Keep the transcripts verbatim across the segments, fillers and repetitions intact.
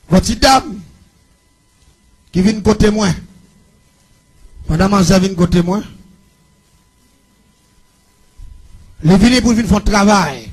Votre dame qui vient côté moi. Pendant que je viens côté moi. Les venus pour venir faire travail.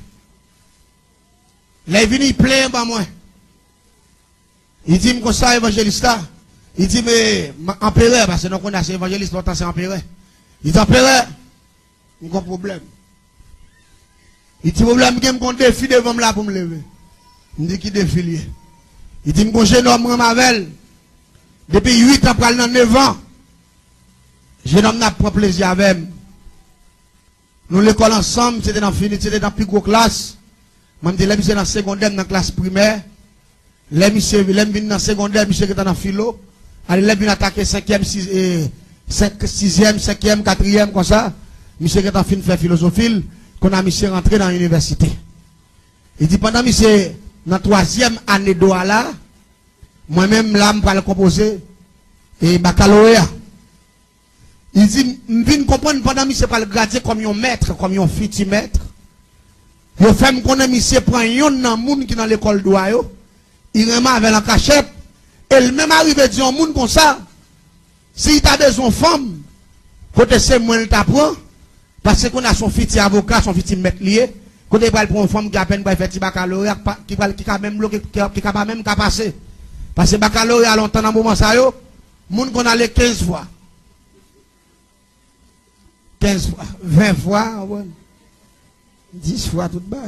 Les venus plein par moi. Il dit comme ça, évangéliste. Il dit, mais empereur, parce que nous connaissons évangéliste, longtemps c'est empereur. Il dit, empereur, il y a un problème. Il dit, problème, il y a un défi devant moi pour me lever. Il dit, qui défi? Il dit, je suis un homme Mavel. Depuis huit ans, pour aller dans neuf ans. Je n'ai pas plaisir avec lui. Nous l'école ensemble, c'était dans fini, c'était dans plus grosse classe. Moi, je suis dans la secondaire, dans la classe primaire. Les monsieur, les dans la secondaire, monsieur qui est dans la philo. Allez, les attaquer cinquième, sixième, cinquième, quatrième, comme ça. Monsieur qui est en fin de faire philosophie, qu'on a monsieur rentré dans l'université. Il dit, pendant monsieur, dans la troisième année de là, moi-même, là, je vais le composer, et baccalauréat. Il dit, je viens comprendre pendant que je pas le graduer comme un maître, comme un futur maître. Je fais que je prend un dans monde qui dans l'école doit il remet avec la cachette. Et le même arrive à dire un monde comme ça. Si tu as besoin de femme, côté c'est moi qui t'apprend, parce qu'on a son futur avocat, son futur maître lié, côté il prend une femme qui a peine pour faire baccalauréat, qui a même qui a même qu'à passer. Parce que baccalauréat longtemps dans le moment ça yo, monde qu'on a les quinze fois. quinze fois, vingt fois, dix fois tout bas.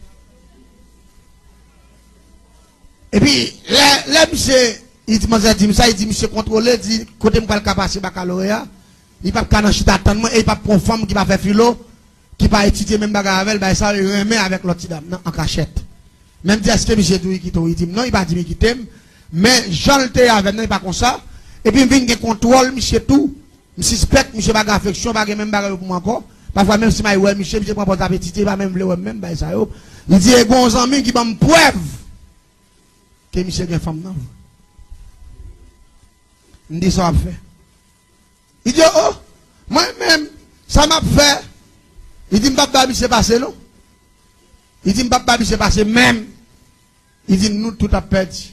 Et puis, là, monsieur, il dit, ça, il dit, monsieur contrôlé, il dit, côté moi, pas passer baccalauréat, il pas qu'à chita attendre, et il pas pour une femme qui va faire philo, qui va étudier même bagarre avec, ça, il remet avec l'autre dame, en cachette. Même dit, est-ce que monsieur Douy qui il dit, non, il va dire qu'il t'aime, mais Jean le thé avec, non, il pas comme ça, et puis, il vient contrôle, monsieur tout. Je suspecte, monsieur bagarre affection, bagarre même bagarre pour moi encore. Parfois, même si je ouais, monsieur, monsieur prend pas appétit, il va même le même, bah, ça, yo. Il dit, il y a un ami qui va me preuve que monsieur est une femme, non. Il dit, ça m'a fait. Il dit, oh, moi-même, ça m'a fait. Il dit, m'papa, monsieur passé, non. Il dit, m'papa, monsieur passé, même. Il dit, nous, tout a perdu.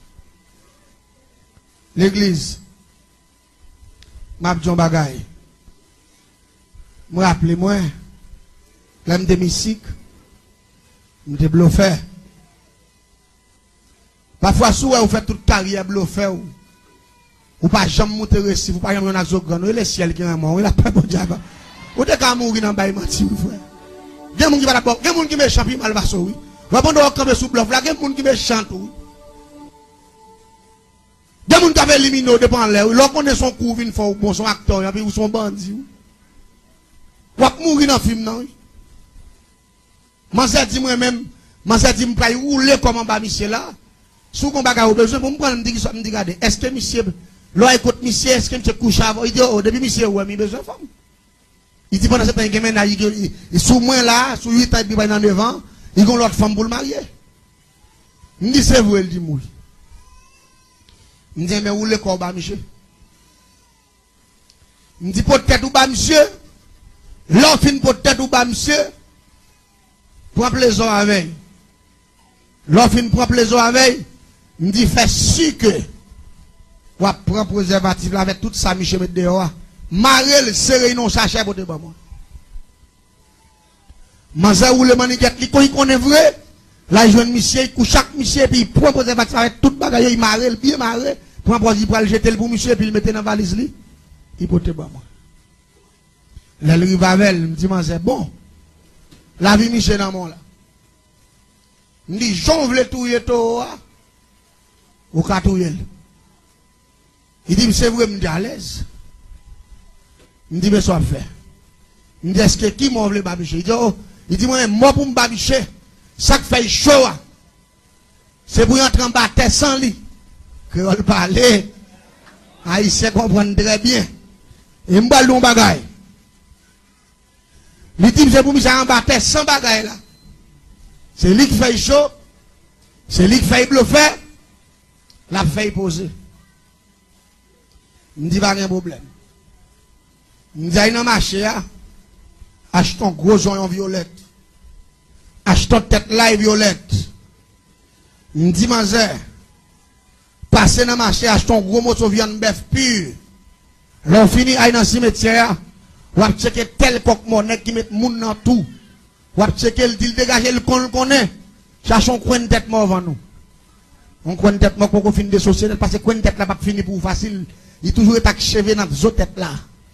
L'église. M'a dit un bagay. Moi rappelez moi, l'âme de musique, m'te bluffé. Parfois sous vous faites toute carrière bluffé ou ou pas jamais monter récit, vous pas jamais on a zogan, le ciel qui est mort, il a pas bon diable. Ou de ka mourir dans bail menti frère. Gen moun qui va d'abord, gen moun qui méchant puis mal va so oui. Va prendre au camp sous bluff là, gen moun qui méchant oui. Des gens qui avaient éliminé devant l'air, ils connaissent son coup, ils font bon, son acteur, et puis ils sont bandits. Ou à mourir dans le film, non? Je dis moi-même, je dis, je ne peux pas rouler comme un bas monsieur là. Si vous avez besoin, vous me prendre, me dire, regardez, est-ce que monsieur, là, écoute, monsieur, est-ce que monsieur couche avant? Il dit, oh, depuis monsieur, ouais, il a besoin de femme. Il dit, pendant ce temps, il est sous moi là, sous huit ans, il est dans neuf ans, il a l'autre femme pour le marier. Il dit, c'est vous, il dit, moi. Je me dis, mais où le corps, monsieur? Je me dis, peut-être ou bas, monsieur? L'enfin peut-être ou bas, monsieur? Prends plaisir avec. L'enfin prend plaisir avec. Je me dis, fais si que. Ou prendre préservatif avec tout ça, monsieur, met dehors. Marel, serré, non, sachet pour te moi. Manza ou le maniquette, il connaît vrai. La jeune monsieur, il couche chaque monsieur, puis il prend préservatif avec tout bagaille, il marre, bien marre. Prend préservatif pour le jeter pour monsieur, puis il mettait dans la valise. Il peut te moi. La rivavel, me dit, c'est bon. La vie monsieur dans mon là. Me dit, j'en veux tout y toi. Ou katouye. Il dit, c'est vrai, me dit à l'aise. Il dit, mais ça fait. Il dit, est-ce que qui m'a voulu babicher? Il dit, oh, il dit, moi, moi pour me babicher, ça fait chaud. C'est pour entrer en bas, terre sans lit. Créole parler. Haïtien comprendre très bien. Et m'ba l'on bagaille. Il dit, c'est pour me en bas, terre sans bagaille là. C'est lui qui fait chaud. C'est lui qui fait bluffer. La fait poser. Il dit, pas de problème. Il dit, dans le marché, achetons gros oignon violette. Achetons tête là violette. Il dit, mazère, passer dans le marché, acheter un gros morceau de viande bœuf pur. L'on finit à dans le cimetière, ou à checker tel coq monnaie qui met moun dans tout. Ou à checker le deal dégager le con le connaît. Cherche un coin de tête mort avant nous. On coin de tête mort pour finir de société parce que coin de tête là pas fini pour facile. Il toujours est achevé dans les autres têtes là.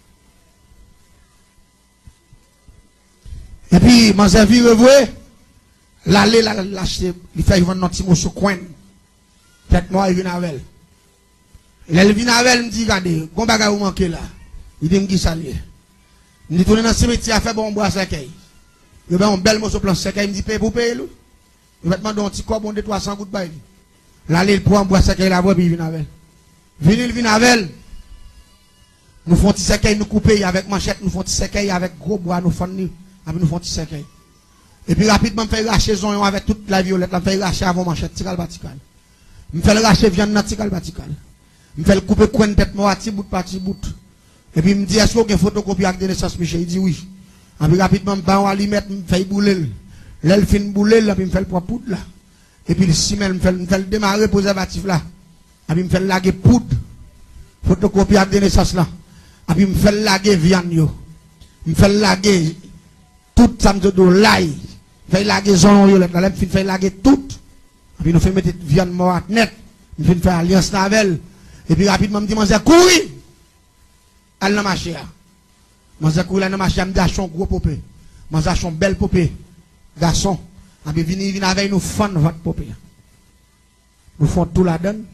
Et puis, mon servi revoué, l'aller la lâcher, il fait vendre notre petit mot sur coin. Tête mort, il vient avec elle. Elle vient avec elle, il me dit, regardez, bon bagage vous manquez là. Il dit, me dit ça lié. Il dit, tourner dans le cimetière, fait bon bois cercueil. Il y a un bel morceau plan cercueil, il me dit, paye pour payer, lui. Il va demander un petit corps, bon de trois cents gouttes de bail. L'aller, il prend un bois cercueil là-bas, puis il vient avec elle. Vini, il vient avec elle. Nous faisons petit cercueil, nous couper avec manchette, nous faisons petit cercueil avec gros bois, nous faisons, nous faisons petit cercueil. Et puis rapidement, je fais racher zon avec toute la violette, je fais racher avant manchette, tikal batikal. Je fais racher viande dans tikal batikal. Je fais couper coin de tête, moi, petit bout par petit bout. Et puis, il me dit, est-ce qu'il y a une photocopie avec des naissances, Michel? Il dit oui. Et puis rapidement, je vais aller mettre, je fais bouler. Là, il fait bouler, là, puis je fais le poudre là. Et puis, le ciment, je fais démarrer le préservatif là. Et puis, je fais laguer poudre. Photocopie avec des naissances là. Et puis, je fais laguer viande. Je fais laguer tout ça, je fais l'ail. Je fais laguer zone violette. Là, je fais laguer tout. Et puis, nous faisons mettre viande morte net. Je fais alliance navel. Et puis, rapidement, je me dis, je vais courir. Elle n'a marché. Je vais courir dans ma marché. Je me dis, je suis un gros popé. Je suis un bel popé. Garçon. Et puis, venez, venez avec nous, fan votre popé. Nous faisons tout la donne.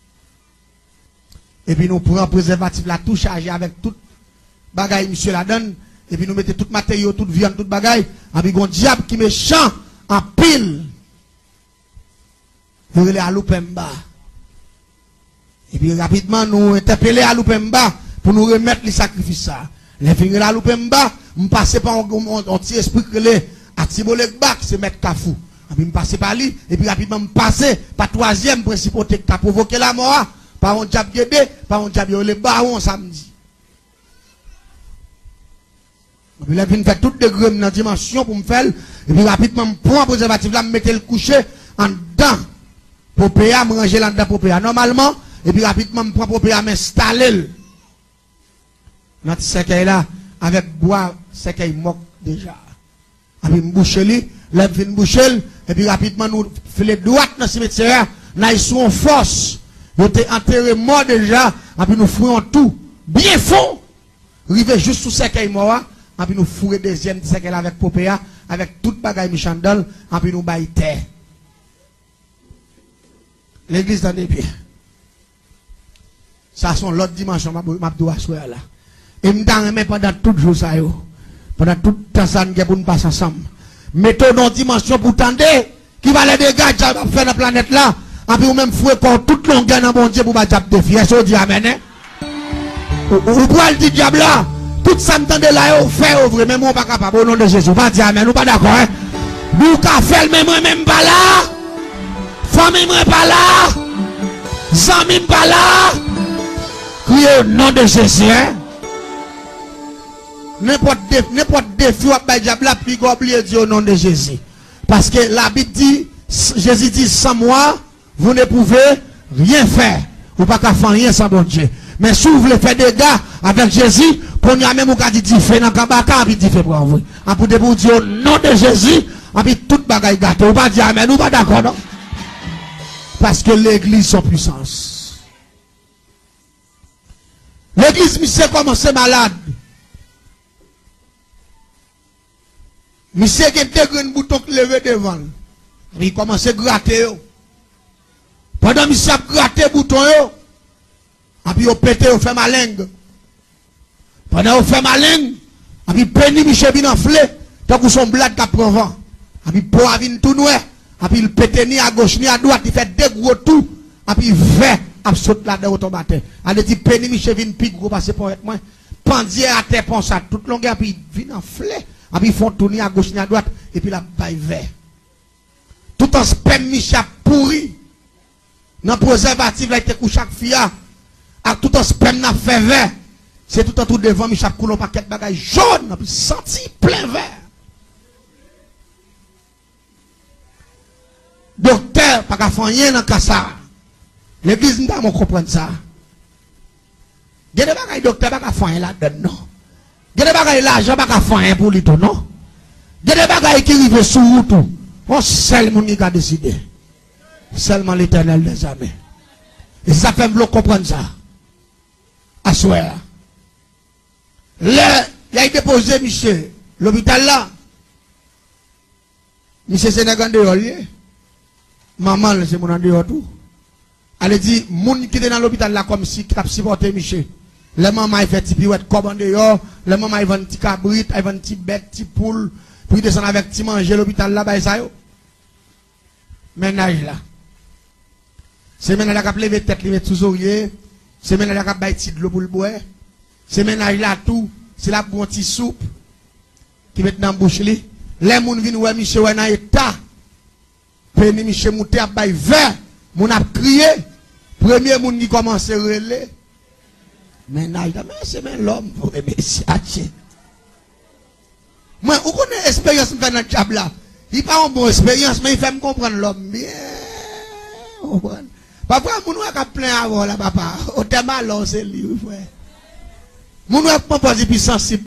Et puis nous prenons préservatif là, tout chargé avec tout bagaille, monsieur la donne. Et puis nous mettons tout matériau, toute viande, tout bagaille. Et puis un diable qui méchant en pile. Vous allez à Lupemba. Et puis rapidement nous interpeller à Lupemba pour nous remettre les sacrifices. Les filles à Lupemba, nous passons par un petit esprit que les à Tibolek Bak, c'est mettre Kafou. Et puis nous passons par lui. Et puis rapidement nous passons par troisième principauté qui a provoqué la mort. Par un diable guédé, par un diable le baron samedi. Et puis là, je fais toutes les grammes dans la dimension pour me faire. Et puis rapidement, je prends un préservatif là, je mets le coucher en dedans. Pour payer, je ranger là dedans pour payer. Normalement, et puis rapidement, je prends pour payer, je m'installe. Dans ce cercueil là, avec bois, cercueil moque déjà. Et puis je bouche lui, là, je bouche et puis rapidement, nous faisons droite dans le cimetière, nous sommes en force. Nous sommes enterrés mort déjà, et puis nous fouillons tout, bien fond, arrivé juste sous cercueil mort, et puis nous fouillons deuxième cercueil avec Popéa, avec toute bagaille Michandol, et puis nous baillons terre. L'église dans les pieds. Ça sont l'autre dimension, ma dois souhaiter là. Et nous avons pendant tout le jour ça, pendant tout le temps ça, nous avons passer ensemble. Mettons dans dimension pour tendre, qui va les dégâts faire dans la planète là. Et puis, ou même fouet quand toute longueur dans mon Dieu pour pas diable défi. Est-ce que vous dites amen? Ou pour le dire diable là, tout ça me tende là, ou fait ouvrir, mais moi pas capable, au nom de Jésus. Pas dire amen, ou pas d'accord, hein? Nous qu'a fait, mais moi même pas là. Famille moi pas là. Zami pas là. Criez au nom de Jésus, hein? N'importe défi, ou pas diable là, puis oublier Dieu au nom de Jésus. Parce que la Bible dit, Jésus dit, sans moi, vous ne pouvez rien faire. Vous ne pouvez pas faire rien sans bon Dieu. Mais si vous voulez faire des dégâts avec Jésus, qu'on y a même qui dit fait dans le cabaka, puis dit fait pour vous. En pour dire au nom de Jésus, et puis toute bagaille gâtée. Vous ne pouvez pas dire amen, vous pas d'accord, non? Parce que l'église son puissance. L'église, monsieur, commence malade. Monsieur, qui a un bouton qui levé devant. Il commence à gratter. Pendant que monsieur a gratté le bouton, et puis il pété, il fait ma langue. Pendant qu'il fait ma langue, et puis Penny Michel vient enflé, tant que son blade qui prend vent. Et puis pour vient tout noir, et puis il pète ni à gauche ni à droite, il fait deux gros tout, et puis il fait, il saute là-dedans automatique. Elle dit Penny Michel vient plus gros passer pour être moins. Pendier à terre, pense à toute longueur, et puis il vient enflé, et puis ils font tourner à gauche ni à droite, et puis la baille vert. Tout en sperme Michel pourri. Dans le préservatif, là, il était couché avec fia. Avec tout en sperme, n'a fait vert. C'est tout en tout devant, Michel coule un paquet de bagages jaunes, puis senti plein vert. Docteur, pas qu'à faire rien dans le cas ça. L'église n'a pas comprendre ça. Il y a des bagages docteur pas faire là-dedans non. Il y a des bagages l'argent pas faire pour lui tout non. Il y a des bagages qui arrivent sur vous tout. On seul monde qui a décidé. Seulement l'Éternel des armées. Et ça fait me comprendre ça. À soir. Là, il a déposé monsieur l'hôpital là. Monsieur Sénégal dehors. Maman c'est mon dehors tout. Elle dit moun qui est dans l'hôpital là comme si qui a supporté monsieur. Les mamans ils fait petit pirouette comme en dehors, les mamans ils vendent petit cabrit, ils vendent petit bête, petit poule, puis ils descendent avec petit manger l'hôpital là bah ça yo. Ménage là. C'est ménage là qui lever tête, lever sous oreiller, c'est ménage là qui bailler petit de l'eau pour le boire. C'est ménage là tout, c'est la bon petit soupe qui met dans bouche li. Les moun viennent ouais monsieur ouais dans état. Peni monsieur monter à bailler vingt, moun a crié. Premier moun qui commence à relais. Ménage là, mais c'est même l'homme pour messieurs. Moi, vous connaissez l'expérience dans le job là. Il n'a pas une bonne expérience, mais il fait me comprendre l'homme bien. Papa, mon a plein avant là, papa. Au thème alors, c'est lui, frère. Mon a pas posé plus sensible.